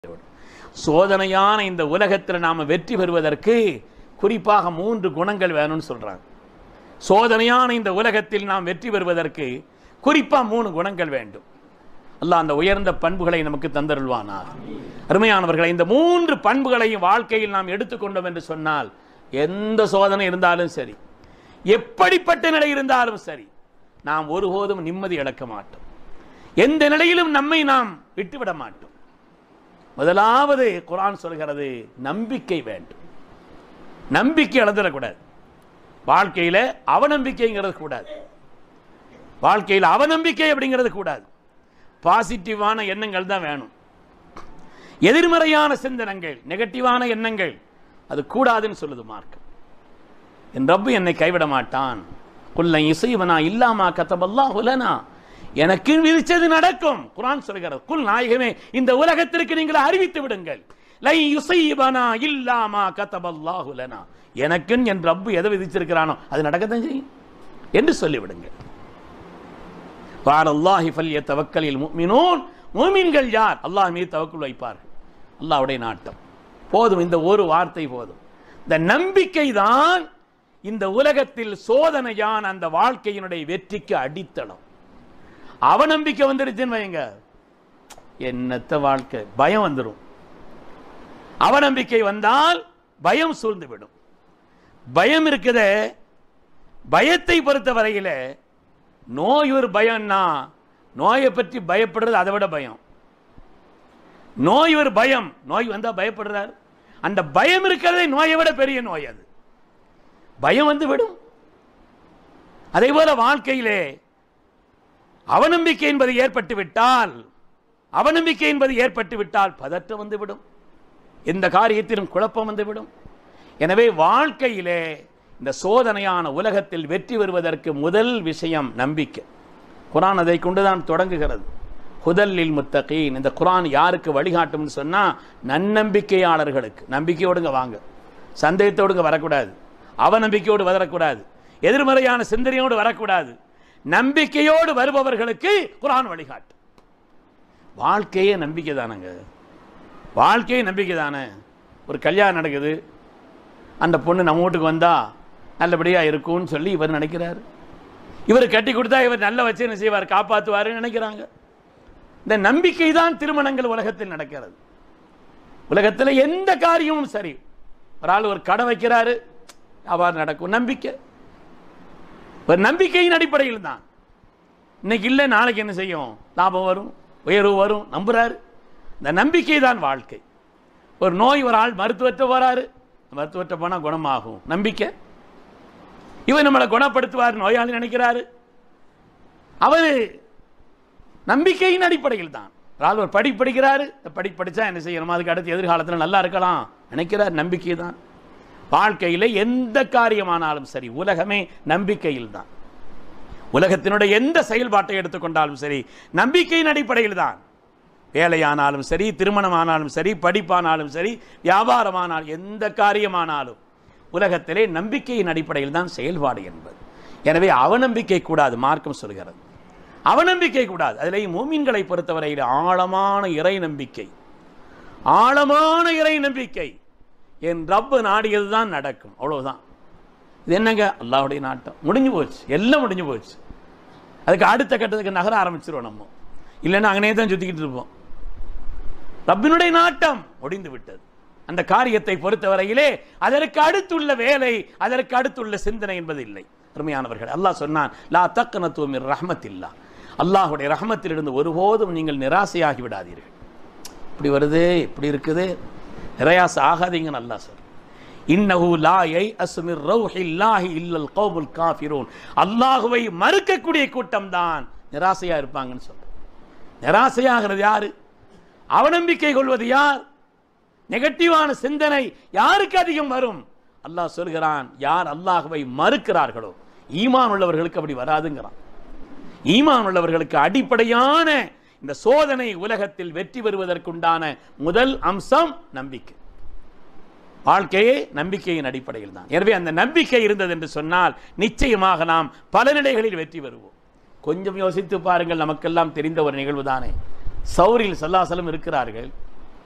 சோதனையான இந்த உலகத்தில் நாம வெற்றி பெறுவதற்கு குறிப்பாக 3 குணங்கள் வேணும்னு சொல்றாங்க. சோதனையான இந்த உலகத்தில் நாம் வெற்றி பெறுவதற்கு குறிப்பா 3 குணங்கள் வேண்டும். அல்லாஹ் அந்த உயர்ந்த பண்புகளை நமக்கு தந்தருள்வானார். அருமையானவர்களை, இந்த 3 பண்புகளையும் வாழ்க்கையில் நாம் எடுத்துக்கொண்டோம் என்று சொன்னால் எந்த சோதனை இருந்தாலும் சரி, எப்படிப்பட்ட நிலை இருந்தாலும் சரி, நாம் ஒருபோதும் நிம்மதி இழக்க மாட்டோம். எந்த நிலையிலும் நம்மை நாம் விட்டுவிட மாட்டோம். முதலாவது குர்ஆன் சொல்கிறது, நம்பிக்கை வேண்டும். நம்பிக்கை இழந்துடக்கூடாது. வாழ்க்கையில அவநம்பிக்கைங்கிறது கூடாது. வாழ்க்கையில் அவநம்பிக்கை அப்படிங்கிறது கூடாது. பாசிட்டிவான எண்ணங்கள் தான் வேணும். எதிர்மறையான சிந்தனைகள், நெகட்டிவான எண்ணங்கள் அது கூடாதுன்னு சொல்லுது மார்க்கம். என் ரப்பு என்னை கைவிட மாட்டான். குல்லை இசைவனா இல்லாமா கதபல்லாஹு லனா, எனக்கு விதிச்சது நடக்கும். குர்ஆன் சொல்கிறது, குல் நாயகமே இந்த உலகத்திற்கு நீங்கள் அறிவித்து விடுங்கள், லை யுஸைபனா இல்லாமா கதபல்லாஹு லனா, எனக்கு என் ரப்பு எதை விதிச்சிருக்கிறானோ அது நடக்கத்தான் செய்யும் என்று சொல்லிவிடுங்கள். வஅலல்லாஹி ஃபல்யதவக்கலில் முஃமினூன், முஃமின்கள் யார்? அல்லாஹ் மீது தவக்குல் வைப்பார்கள். அல்லாஹ்வுடைய நாட்டம் போதும். இந்த ஒரு வார்த்தை போதும். இந்த நம்பிக்கை தான் இந்த உலகத்தில் சோதனையான அந்த வாழ்க்கையினுடைய வெற்றிக்கு அடித்தளம். அவநம்பிக்கை வந்துருச்சுன்னு வைங்க, என்னத்த வாழ்க்கை, பயம் வந்துடும். அவநம்பிக்கை வந்தால் பயம் சூழ்ந்து விடும். பயம் இருக்குதே, பயத்தை பொறுத்த வரையில நோய் ஒரு பயம்னா, நோயை பற்றி பயப்படுறது அதை விட பயம். நோய் ஒரு பயம், நோய் வந்தா பயப்படுறார். அந்த பயம் இருக்கிறதே நோயை விட பெரிய நோய். அது பயம் வந்து விடும். அதே போல வாழ்க்கையிலே அவநம்பிக்கை என்பது ஏற்பட்டு விட்டால் பதற்றம் வந்துவிடும். எந்த காரியத்திலும் குழப்பம் வந்துவிடும். எனவே வாழ்க்கையிலே இந்த சோதனையான உலகத்தில் வெற்றி பெறுவதற்கு முதல் விஷயம் நம்பிக்கை. குர்ஆன் அதை கொண்டுதான் தொடங்குகிறது. ஹுதல்லில் முத்தகீன், இந்த குர்ஆன் யாருக்கு வழிகாட்டும்னு சொன்னா, நன்னம்பிக்கையாளர்களுக்கு. நம்பிக்கையோடுங்க வாங்க, சந்தேகத்தோடுங்க வரக்கூடாது, அவநம்பிக்கையோடு வரக்கூடாது, எதிர்மறையான சிந்தனையோடு வரக்கூடாது. நம்பிக்கையோடு வருபவர்களுக்கு குர்ஆன் வழிகாட்டு. வாழ்க்கையே நம்பிக்கை தானங்க. வாழ்க்கையே நம்பிக்கை தானே. ஒரு கல்யாணம் நடக்குது, அந்த பொண்ணு நம்ம வீட்டுக்கு வந்தா நல்லபடியா இருக்கும்னு சொல்லி இவர் நினைக்கிறார். இவர் கட்டி கொடுத்தா இவர் நல்ல வச்சு என்ன செய்வார், காப்பாற்றுவாருன்னு நினைக்கிறாங்க. இந்த நம்பிக்கை தான் திருமணங்கள் உலகத்தில் நடக்கிறது. உலகத்தில் எந்த காரியமும் சரி, ஒரு ஆள் ஒரு கடை வைக்கிறாரு, வியாபாரம் நடக்கும். நம்பிக்கை, ஒரு நம்பிக்கையின் அடிப்படையில் தான். இன்னைக்கு இல்லை, நாளைக்கு என்ன செய்யும், லாபம் வரும், உயர்வு வரும், நம்புறாரு. இந்த நம்பிக்கை தான் வாழ்க்கை. ஒரு நோய், ஒரு ஆள் மருத்துவத்தை போறாரு, மருத்துவத்தை போனால் குணமாகும், நம்பிக்கை. இவர் நம்மளை குணப்படுத்துவார் நோயாளி நினைக்கிறாரு. அவர் நம்பிக்கையின் அடிப்படையில் தான். ஒரு படிக்கிறாரு, இந்த படிச்சா என்ன செய்யணும், அதுக்கு அடுத்து எதிர்காலத்தில் நல்லா இருக்கலாம் நினைக்கிறார். நம்பிக்கை தான் வாழ்க்கையில் எந்த காரியமானாலும் சரி. உலகமே நம்பிக்கையில் தான். உலகத்தினுடைய எந்த செயல்பாட்டை எடுத்துக்கொண்டாலும் சரி, நம்பிக்கையின் அடிப்படையில் தான். வேலையானாலும் சரி, திருமணமானாலும் சரி, படிப்பானாலும் சரி, வியாபாரமானாலும், எந்த காரியமானாலும் உலகத்திலே நம்பிக்கையின் அடிப்படையில் தான் செயல்பாடு என்பது. எனவே அவநம்பிக்கை கூடாது, மார்க்கம் சொல்கிறது. அவநம்பிக்கை கூடாது. அதிலேயும் மூமின்களை பொறுத்தவரையில் ஆழமான இறை நம்பிக்கை. ஆழமான இறை நம்பிக்கை. என் ரப்பு நாடியது தான் நடக்கும், அவ்வளவுதான். இது என்னங்க, அல்லாஹ்வுடைய நாட்டம். முடிஞ்சு போச்சு, எல்லாம் முடிஞ்சு போச்சு. அதுக்கு அடுத்த கட்டத்துக்கு நகர ஆரம்பிச்சிருவோம் நம்ம. இல்லைன்னா அங்கனே தான் சுத்திக்கிட்டு இருப்போம். ரப்பினுடைய நாட்டம் முடிந்து விட்டது. அந்த காரியத்தை பொறுத்தவரையிலே அதற்கு அடுத்துள்ள வேலை, அதற்கு அடுத்துள்ள சிந்தனை என்பது இல்லை. அருமையானவர்கள், அல்லாஹ் சொன்னான், லா தக்னது மிர் ரஹ்மத்தில்லாஹ், அல்லாஹ்வுடைய ரஹ்மத்திலிருந்து ஒருபோதும் நீங்கள் நிராசையாகி விடாதீர்கள். இப்படி வருது, இப்படி இருக்குது, நிராசை ஆகாதீங்கன்னு அல்லாஹ் சொல்றான். இன்னஹு லா யைஅஸு மிர் ரௌஹில்லாஹி இல்லல் கௌமுல் காஃபிரூன், அல்லாஹ்வை மறுக்கக்கூடிய கூட்டம் தான் நிராசையா இருப்பாங்கன்னு சொல்றான். நிராசையாகிறது யாரு? அவநம்பிக்கை கொள்வது யார்? நெகட்டிவான சிந்தனை யாருக்கு அதிகம் வரும்? அல்லாஹ் சொல்கிறான், யார் அல்லாஹ்வை மறுக்கிறார்களோ, ஈமான் உள்ளவர்களுக்கு அப்படி வராதுங்கிறான். ஈமான் உள்ளவர்களுக்கு அடிப்படையான இந்த சோதனை உலகத்தில் வெற்றி பெறுவதற்குண்டான முதல் அம்சம் நம்பிக்கை. வாழ்க்கையே நம்பிக்கையின் அடிப்படையில் தான். எனவே அந்த நம்பிக்கை இருந்தது என்று சொன்னால் நிச்சயமாக நாம் பல நிலைகளில் வெற்றி பெறுவோம். கொஞ்சம் யோசித்து பாருங்கள், நமக்கெல்லாம் தெரிந்த ஒரு நிகழ்வு தானே. சௌரில் ஸல்லல்லாஹு அலைஹி வஸல்லம் இருக்கிறார்கள்.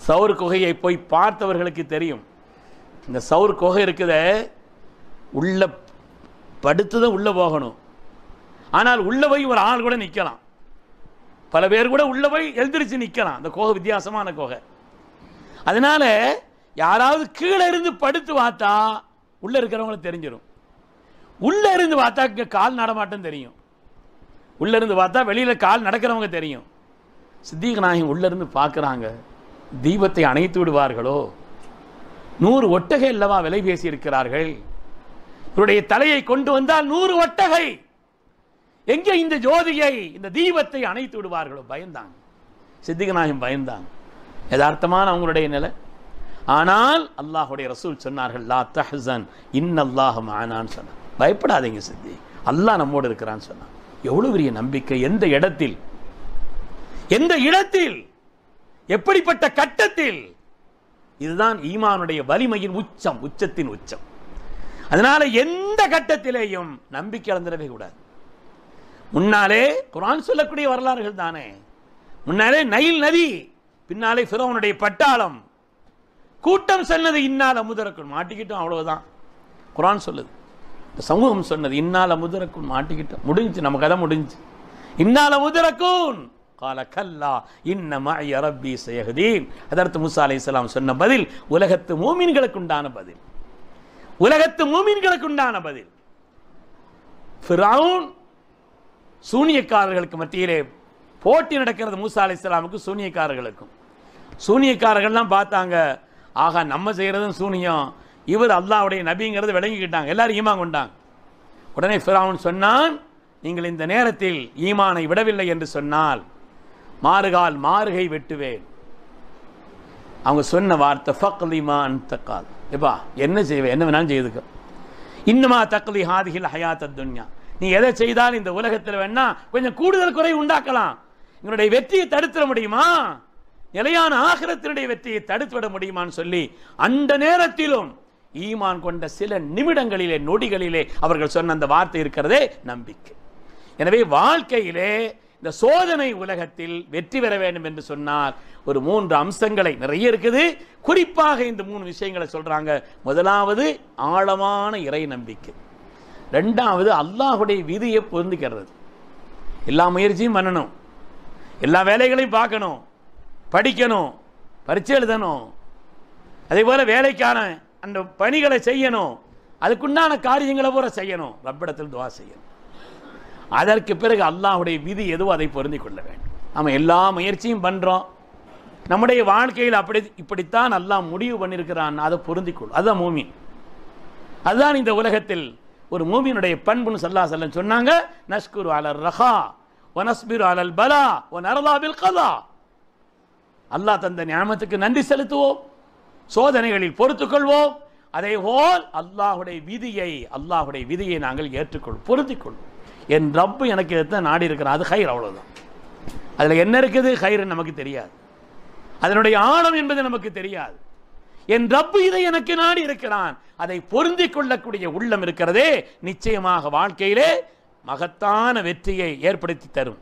சவுர் குகையை போய் பார்த்தவர்களுக்கு தெரியும். இந்த சவுர் குகை இருக்குத, உள்ள படுத்துதான் உள்ள போகணும். ஆனால் உள்ள போய் ஒரு ஆள் கூட நிற்கலாம், பல பேர் கூட உள்ள போய் எழுந்திரிச்சு நிற்கலாம். அந்த குகை வித்தியாசமான குகை. அதனால யாராவது கீழே இருந்து படுத்து பார்த்தா உள்ள இருக்கிறவங்களுக்கு தெரிஞ்சிடும். உள்ள இருந்து பார்த்தா இங்கே கால் நடமாட்டம் தெரியும், உள்ள இருந்து பார்த்தா வெளியில கால் நடக்கிறவங்க தெரியும். சித்திக் நாயகம் உள்ள இருந்து பார்க்குறாங்க, தீபத்தை அணைத்து விடுவார்களோ? 100 ஒட்டகை அல்லவா விலை பேசி இருக்கிறார்கள். இவருடைய தலையை கொண்டு வந்தால் 100 ஒட்டகை, எங்கே இந்த ஜோதியை, இந்த தீபத்தை அணைத்து விடுவார்களோ? பயந்தாங்க, சித்திக் நாயகம் பயந்தாங்க. யதார்த்தமான அவங்களுடைய நிலை. ஆனால் அல்லாஹுடைய ரசூல் சொன்னார்கள், லா தஹ்சன் இன்னல்லாஹு மஅனான்னு சொன்னார். பயப்படாதீங்க சித்தி, அல்லாஹ் நம்மோடு இருக்கிறான்னு சொன்னார். எவ்வளவு பெரிய நம்பிக்கை! எந்த இடத்தில், எந்த இடத்தில், எப்படிப்பட்ட கட்டத்தில்! இதுதான் ஈமானுடைய வலிமையின் உச்சம், உச்சத்தின் உச்சம். அதனால எந்த கட்டத்திலேயும் நம்பிக்கை இழந்துடவே கூடாது. முன்னாலே குர்ஆன் சொல்லக்கூடிய வரலாறுகள் தானே. முன்னாலே நைல் நதி, பின்னாலே ஃபிரௌனுடைய பட்டாளம், கூட்டம் சொன்னது இன்னால முதரக்குன், மாட்டிக்கிட்டோம், அவ்வளவுதான். குர்ஆன் சொல்லுது, இந்த சமூகம் சொன்னது இன்னால முதரக்குன், மாட்டிக்கிட்டோம், முடிஞ்சு, நம்ம கதை முடிஞ்சு. இன்னால முதரக்குன் கால கல்லா இன்ன மஅய ரப்பி சயஹ்தீன். ஹதரத் மூஸா அலைஹிஸ்ஸலாம் சொன்ன பதில் உலகத்து மூமின்களுக்கு உண்டான பதில், உலகத்து மூமின்களுக்கு உண்டான பதில். ஃபிரௌன் சூனியக்காரர்களுக்கு மத்தியிலே போட்டி நடக்கிறது, மூஸா அலைஹிஸ்ஸலாமுக்கு சூனியக்காரர்களுக்கும். சூனியக்காரர்கள்லாம் பார்த்தாங்க, ஆகா நம்ம செய்கிறதும் சூனியம், இவர் அல்லாஹ்வுடைய நபிங்கிறது விளங்கிக்கிட்டாங்க, எல்லாரும் ஈமான் கொண்டாங்க. உடனே ஃபிரௌன் சொன்னான், நீங்கள் இந்த நேரத்தில் ஈமானை விடவில்லை என்று சொன்னால் மாறுகால் மாறுகை வெட்டுவேன். அவங்க சொன்ன வார்த்தை ஃபக்லிமா அன்தகால், எப்பா என்ன செய்வேன், என்ன வேணாலும் செய்துக்க, இன்னமா தக்லி ஹாதிஹில் ஹயாத்தத் துன்யா, நீ எதை செய்தால் இந்த உலகத்தில் வேணா கொஞ்சம் கூடுதல் குறை உண்டாக்கலாம், என்னுடைய வெற்றியை தடுத்துட முடியுமா, நிலையான ஆகிரத்தினுடைய வெற்றியை தடுத்து விட முடியுமான்னு சொல்லி அந்த நேரத்திலும் ஈமான் கொண்ட சில நிமிடங்களிலே, நொடிகளிலே அவர்கள் சொன்ன அந்த வார்த்தை இருக்கிறதே நம்பிக்கை. எனவே வாழ்க்கையிலே இந்த சோதனை உலகத்தில் வெற்றி பெற வேண்டும் என்று சொன்னால் ஒரு 3 அம்சங்களை, நிறைய இருக்குது, குறிப்பாக இந்த 3 விஷயங்களை சொல்றாங்க. முதலாவது ஆழமான இறை நம்பிக்கை, ரெண்டாவது அல்லாஹ்வுடைய விதியை பொருந்திக்கிறது, எல்லா முயற்சியும் பண்ணணும், எல்லா வேலைகளையும் பார்க்கணும், படிக்கணும், பரீட்சை எழுதணும், அதே போல வேலைக்கான அந்த பணிகளை செய்யணும், அதுக்குண்டான காரியங்களை பூரா செய்யணும், ரப்பிடத்தில் துஆ செய்யணும். அதற்கு பிறகு அல்லாஹ்வுடைய விதி எதுவோ அதை பொருந்திக் கொள்ள வேண்டும். நம்ம எல்லா முயற்சியும் பண்றோம், நம்முடைய வாழ்க்கையில் இப்படித்தான் அல்லாஹ் முடிவு பண்ணியிருக்கிறான், அதை பொருந்திக் கொள்ளும், அதுதான் மூமின். அதுதான் இந்த உலகத்தில் ஒரு மூமினுடைய பண்புன்னு ஸல்லல்லாஹு அலைஹி வஸல்லம் சொன்னாங்க, நஷ்குரு அலர் ரஹா வ நஸ்பிரு அலல் பலா வ நர்லா பில் கதா. அல்லாஹ் தந்த நியாமத்துக்கு நன்றி செலுத்துவோம், சோதனைகளில் பொறுத்துக்கொள்வோம், அதே போல் அல்லாஹ்வுடைய விதியை நாங்கள் ஏற்றுக்கொள்வோம், பொருத்திக் கொள்வோம். என் ரப்பு எனக்கு எதுதான் நாடி இருக்கிறான், அது ஹைர், அவ்வளவுதான். அதுல என்ன இருக்குது ஹைர் நமக்கு தெரியாது, அதனுடைய ஆழம் என்பது நமக்கு தெரியாது. என் ரப்பு இதை எனக்கு நாடி இருக்கிறான், அதை பொருந்திக் கொள்ளக்கூடிய உள்ளம் இருக்கிறதே, நிச்சயமாக வாழ்க்கையிலே மகத்தான வெற்றியை ஏற்படுத்தி தரும்.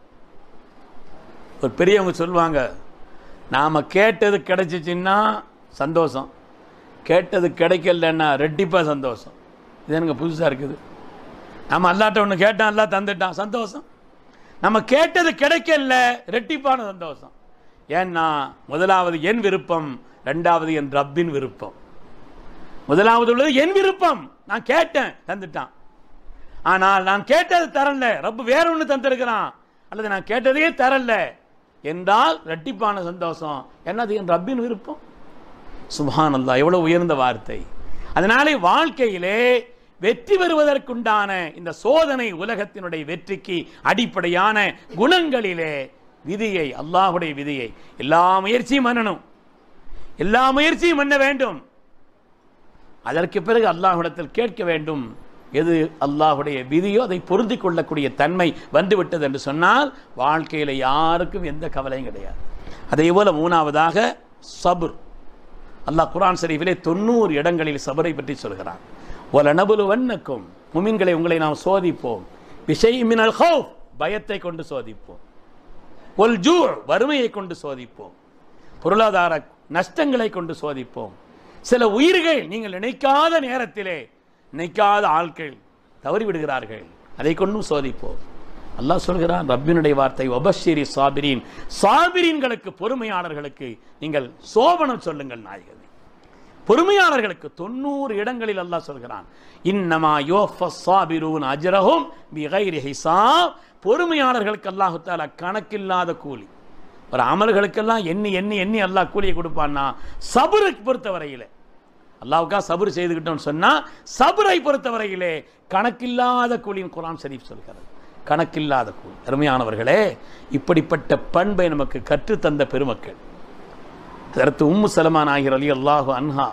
ஒரு பெரியவங்க சொல்லுவாங்க, நாம கேட்டது கிடைச்சிச்சின்னா சந்தோஷம், கேட்டது கிடைக்கலன்னா ரெட்டிப்பா சந்தோஷம். இது எனக்கு புதுசா இருக்குது. நம்ம அல்லாட்ட ஒன்று கேட்டான், அல்லா தந்துட்டான், சந்தோஷம். நம்ம கேட்டது கிடைக்கல, ரெட்டிப்பான சந்தோஷம். ஏன்னா முதலாவது என் விருப்பம், ரெண்டாவது என் ரப்பின் விருப்பம். முதலாவது உள்ளது என் விருப்பம், நான் கேட்டேன் தந்துட்டான். ஆனால் நான் கேட்டது தரல, ரப்பு வேற ஒன்று தந்திருக்கிறான், அல்லது நான் கேட்டதையே தரல என்றால் ரெட்டிப்பான சந்தோஷம். என்னது என் ரப்பின் விருப்பம். சுப்ஹானல்லாஹ், எவ்வளவு உயர்ந்த வார்த்தை. அதனாலே வாழ்க்கையிலே வெற்றி பெறுவதற்குண்டான இந்த சோதனை உலகத்தினுடைய வெற்றிக்கு அடிப்படையான குணங்களிலே விதியை, அல்லாஹ்வுடைய விதியை, எல்லா முயற்சியும் பண்ணணும், எல்லா முயற்சியும் பண்ண வேண்டும். அதற்கு பிறகு அல்லாஹ்விடத்தில் கேட்க வேண்டும், எது அல்லாஹ்வுடைய விதியோ அதை பொருந்திக் கொள்ளக்கூடிய தன்மை வந்துவிட்டது என்று சொன்னால் வாழ்க்கையில் யாருக்கும் எந்த கவலையும் கிடையாது. அதே போல மூணாவதாக சபுர். அல்லாஹ் குர்ஆன் ஷரீஃபிலே 90 இடங்களில் சபரை பற்றி சொல்கிறான். வலனபுலுவன்னக்கும், முமின்களை உங்களை நாம் சோதிப்போம், பிஷைஇம் மினல் ஹௌஃப், பயத்தை கொண்டு சோதிப்போம், வல் ஜூ', வறுமையை கொண்டு சோதிப்போம், பொருளாதார நஷ்டங்களை கொண்டு சோதிப்போம். சில உயிர்கள் நீங்கள் நினைக்காத நேரத்திலே நினைக்காத ஆட்கள் தவறிவிடுகிறார்கள், அதை கொண்டும் சோதிப்போம். அல்லாஹ் சொல்கிறான், ரப்பினுடைய வார்த்தை, வபஷிரி சாபிரீன், சாபிரீன்களுக்கு பொறுமையாளர்களுக்கு நீங்கள் சோபனம் சொல்லுங்கள் நாயகமே. பொறுமையாளர்களுக்கு 90 இடங்களில் அல்லாஹ் சொல்கிறான், இன்னமா யுவஃபஸ் சாபிரூன் அஜ்ரஹும் பிகைரி ஹிசாப். பொறுமையாளர்களுக்கு அல்லாஹ் தஆலா கணக்கில்லாத கூலி. ஒரு அமல்களுக்கெல்லாம் எண்ணி எண்ணி எண்ணி அல்லாஹ் கூலியை கொடுப்பான்னா, சபரை பொறுத்தவரையிலே அல்லாஹ்வுக்கா சபர் செய்துக்கிட்டோம்னு சொன்னா, சபரை பொறுத்தவரையிலே கணக்கில்லாத கூலியின் குர்ஆன் ஷரீஃப் சொல்கிறது, கணக்கில்லாத கூலி. அருமையானவர்களே, இப்படிப்பட்ட பண்பை நமக்கு கற்றுத்தந்த பெருமக்கள் ஹஜ்ரத் உம்மு சலமா நாயகி ரலியல்லாஹு அன்ஹா,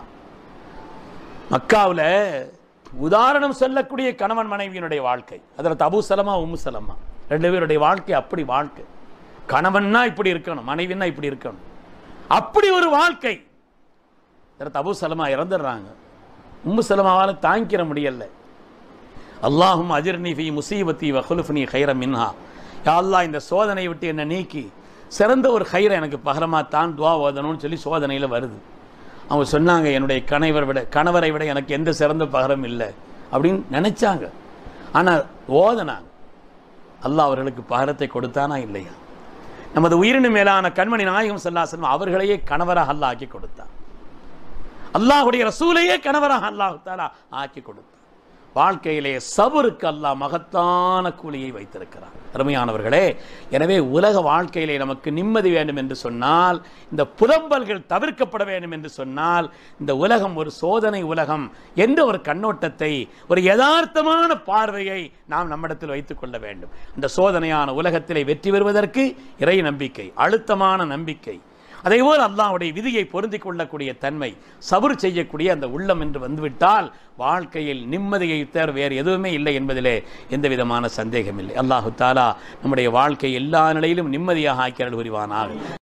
மக்காவில் உதாரணம் சொல்லக்கூடிய கணவன் மனைவியினுடைய வாழ்க்கை. ஹஜ்ரத் அபூ சலமா உம்மு சலமா 2 பேருடைய வாழ்க்கை அப்படி வாழ்க்கை. கணவன்னா இப்படி இருக்கணும், மனைவின்னா இப்படி இருக்கணும், அப்படி ஒரு வாழ்க்கை. ஹஜ்ரத் அபூ சலமா இறந்துடுறாங்க. உம்மு சலமாவால் தாங்கிக்கிற முடியல. அல்லாஹும் அஜிர்னி ஃபீ முசீபத்தி வஹுலுஃப்னி கைரம் மின்ஹா. யா அல்லாஹ், இந்த சோதனை விட்டு என்னை நீக்கி சிறந்த ஒரு கயிறை எனக்கு பகரமாக தான் துவா ஓதணும்னு சொல்லி சோதனையில் வருது. அவங்க சொன்னாங்க, என்னுடைய கணவரை விட எனக்கு எந்த சிறந்த பகரம் இல்லை அப்படின்னு நினைச்சாங்க. ஆனால் ஓதனாங்க. அல்லாஹ் அவர்களுக்கு பகரத்தை கொடுத்தானா இல்லையா? நமது உயிரினு மேலான கண்மணி நாயகம் ஸல்லல்லாஹு அலைஹி வஸல்லம் அவர்களையே கணவராக அல்லாஹ் ஆக்கி கொடுத்தான். அல்லாஹ்வுடைய ரசூலையே கணவராக அல்லாஹ் தஆலா ஆக்கி கொடுத்தான். வாழ்க்கையிலே சபருக்கு அல்லாஹ் மகத்தான கூலியை வைத்திருக்கிறார். அருமையானவர்களே, எனவே உலக வாழ்க்கையிலே நமக்கு நிம்மதி வேண்டும் என்று சொன்னால், இந்த புலம்பல்கள் தவிர்க்கப்பட வேண்டும் என்று சொன்னால், இந்த உலகம் ஒரு சோதனை உலகம் என்ற ஒரு கண்ணோட்டத்தை, ஒரு யதார்த்தமான பார்வையை நாம் நம்மிடத்தில் வைத்துக் கொள்ள வேண்டும். இந்த சோதனையான உலகத்திலே வெற்றி பெறுவதற்கு இறை நம்பிக்கை, அழுத்தமான நம்பிக்கை, அதேபோல் அல்லாஹ்வுடைய விதியை பொருந்திக் கொள்ளக்கூடிய தன்மை, சபர் செய்யக்கூடிய அந்த உள்ளம் என்று வந்துவிட்டால் வாழ்க்கையில் நிம்மதியை தவிர வேறு எதுவுமே இல்லை என்பதிலே எந்த விதமான சந்தேகம் இல்லை. அல்லாஹு தஆலா நம்முடைய வாழ்க்கை எல்லா நிலையிலும் நிம்மதியாக ஆக்கி அருள் புரிவானாக.